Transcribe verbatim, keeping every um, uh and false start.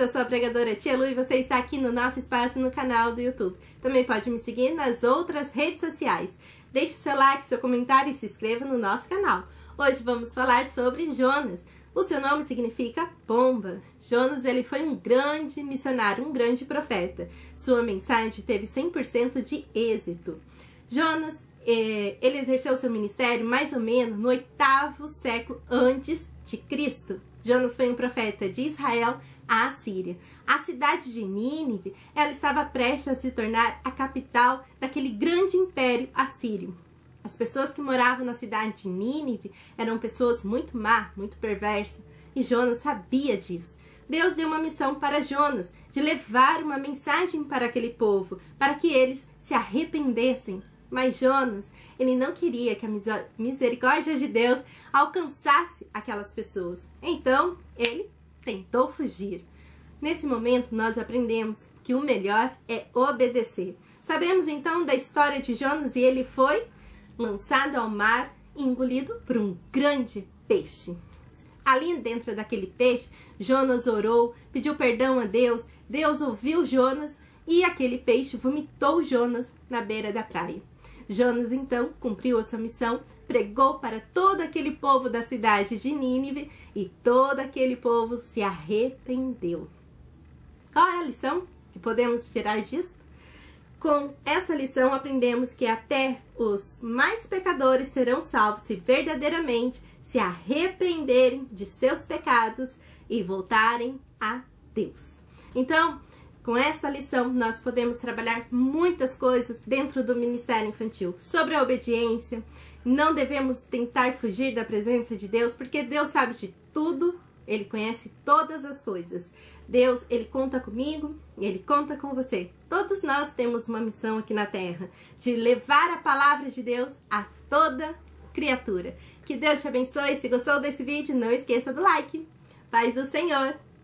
eu sou a pregadora Tia Lu e você está aqui no nosso espaço no canal do YouTube. Também pode me seguir nas outras redes sociais. Deixe seu like, seu comentário e se inscreva no nosso canal. Hoje vamos falar sobre Jonas. O seu nome significa pomba. Jonas ele foi um grande missionário, um grande profeta. Sua mensagem teve cem por cento de êxito. Jonas eh, ele exerceu seu ministério mais ou menos no oitavo século antes de Cristo. Jonas foi um profeta de Israel à Assíria. A cidade de Nínive, ela estava prestes a se tornar a capital daquele grande império assírio. As pessoas que moravam na cidade de Nínive eram pessoas muito má, muito perversas, e Jonas sabia disso. Deus deu uma missão para Jonas, de levar uma mensagem para aquele povo, para que eles se arrependessem. Mas Jonas, ele não queria que a misericórdia de Deus alcançasse aquelas pessoas. Então, ele tentou fugir. Nesse momento, nós aprendemos que o melhor é obedecer. Sabemos então da história de Jonas e ele foi lançado ao mar e engolido por um grande peixe. Ali dentro daquele peixe, Jonas orou, pediu perdão a Deus, Deus ouviu Jonas e aquele peixe vomitou Jonas na beira da praia. Jonas então cumpriu a sua missão, pregou para todo aquele povo da cidade de Nínive e todo aquele povo se arrependeu. Qual é a lição que podemos tirar disso? Com esta lição aprendemos que até os mais pecadores serão salvos se verdadeiramente se arrependerem de seus pecados e voltarem a Deus. Então, com esta lição, nós podemos trabalhar muitas coisas dentro do ministério infantil. Sobre a obediência, não devemos tentar fugir da presença de Deus, porque Deus sabe de tudo, Ele conhece todas as coisas. Deus, Ele conta comigo e Ele conta com você. Todos nós temos uma missão aqui na Terra, de levar a palavra de Deus a toda criatura. Que Deus te abençoe. Se gostou desse vídeo, não esqueça do like. Paz do Senhor.